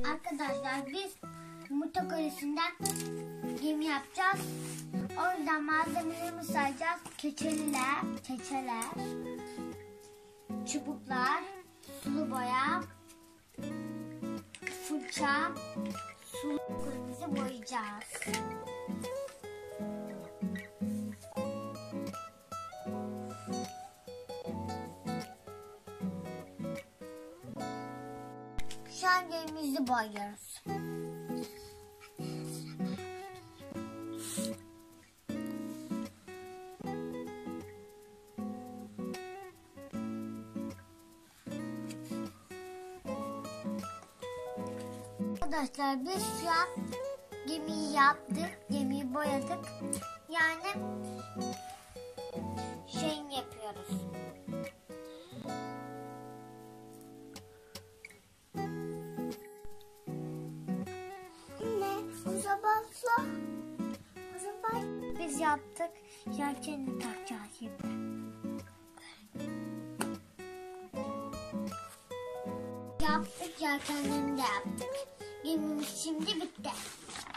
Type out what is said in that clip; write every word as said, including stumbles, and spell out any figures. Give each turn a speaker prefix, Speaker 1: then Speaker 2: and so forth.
Speaker 1: Arkadaşlar biz yumurta kolisinden gemi yapacağız. O yüzden malzemelerimizi sayacağız. Keçeliler, keçeler, çubuklar, sulu boya, fırça, sulu kolimizi boyayacağız. Şu an gemimizi boyuyoruz. Arkadaşlar biz şu an gemiyi yaptık, gemiyi boyadık. Yani şeyini yapıyoruz. Anne, o sabahla, o sabah biz yaptık, yelkenini takacağız şimdi. Yaptık, yelkenlerini de yaptık. Gemimiz şimdi bitti.